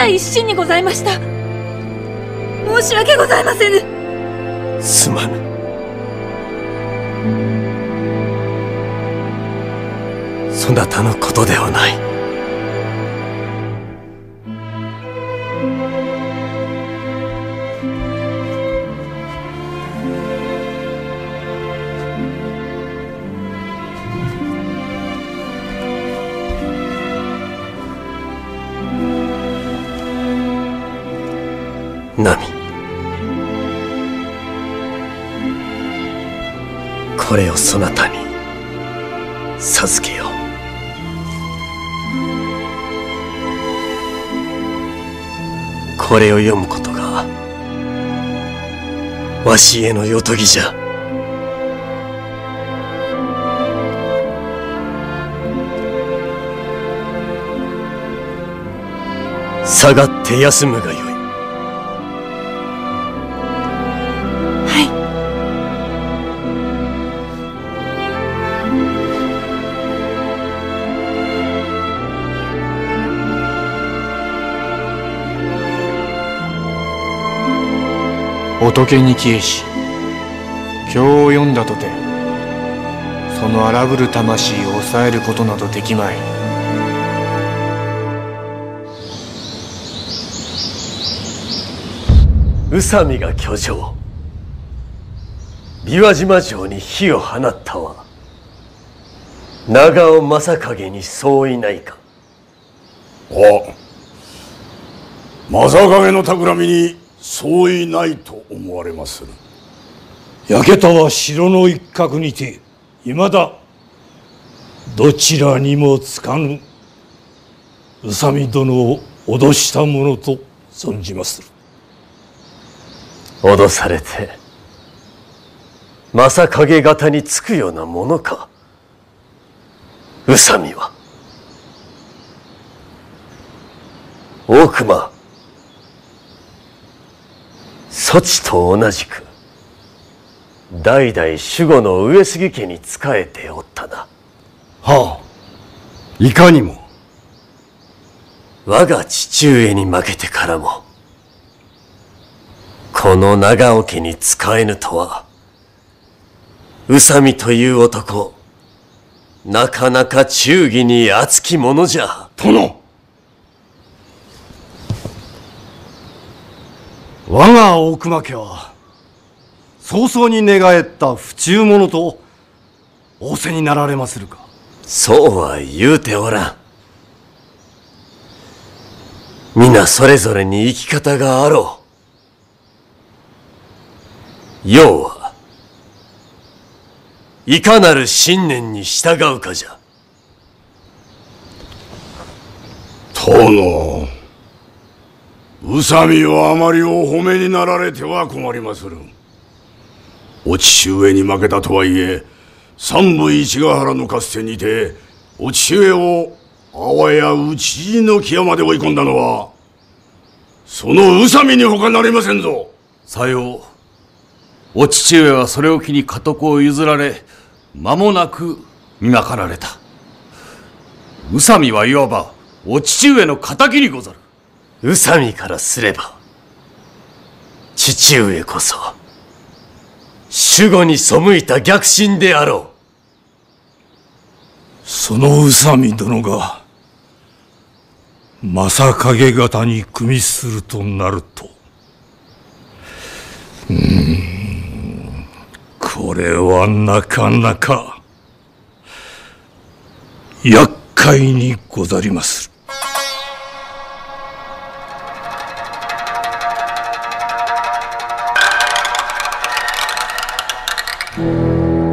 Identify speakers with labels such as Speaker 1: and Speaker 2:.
Speaker 1: 第一心にございました。申し訳ございませぬ。
Speaker 2: すまぬ。そなたのことではない。ナミ、これをそなたに授けよう。これを読むことがわしへのよとぎじゃ。下がって休むがよい。
Speaker 3: 仏に消えし経を読んだとてその荒ぶる魂を抑えることなどできまい。
Speaker 2: 宇佐美が居城琵琶島城に火を放ったは長尾正景に相違ないか。
Speaker 4: 正景の企みに相違ないと思われまする。
Speaker 5: 焼けたは城の一角にていまだどちらにもつかぬ宇佐美殿を脅したものと存じまする。
Speaker 2: 脅されて正景方につくようなものか宇佐美は。大隈、そちと同じく代々守護の上杉家に仕えておったな。
Speaker 4: はあ、いかにも。
Speaker 2: 我が父上に負けてからもこの長尾家に仕えぬとは宇佐美という男なかなか忠義に厚きものじゃ。
Speaker 4: 殿、
Speaker 6: 我が大隈家は早々に寝返った不忠者と仰せになられまするか。
Speaker 2: そうは言うておらん。皆それぞれに生き方があろう。要はいかなる信念に従うかじゃ。
Speaker 4: 殿、宇佐美をあまりお褒めになられては困りまする。お父上に負けたとはいえ三部市ヶ原の合戦にてお父上をあわや討ち死にの極まで追い込んだのはその宇佐美に他なりませんぞ。
Speaker 7: さよう。お父上はそれを機に家督を譲られ間もなく見まかられた。宇佐美はいわばお父上の敵にござる。
Speaker 2: 宇佐美からすれば父上こそ守護に背いた逆臣であろ
Speaker 5: う。その宇佐美殿が正景方に組みするとなると、これはなかなか厄介にござりまする。